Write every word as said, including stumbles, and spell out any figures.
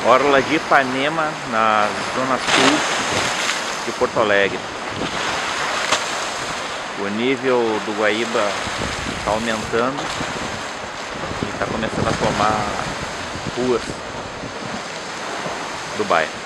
Orla de Ipanema, na zona sul de Porto Alegre. O nível do Guaíba está aumentando e está começando a tomar ruas do bairro.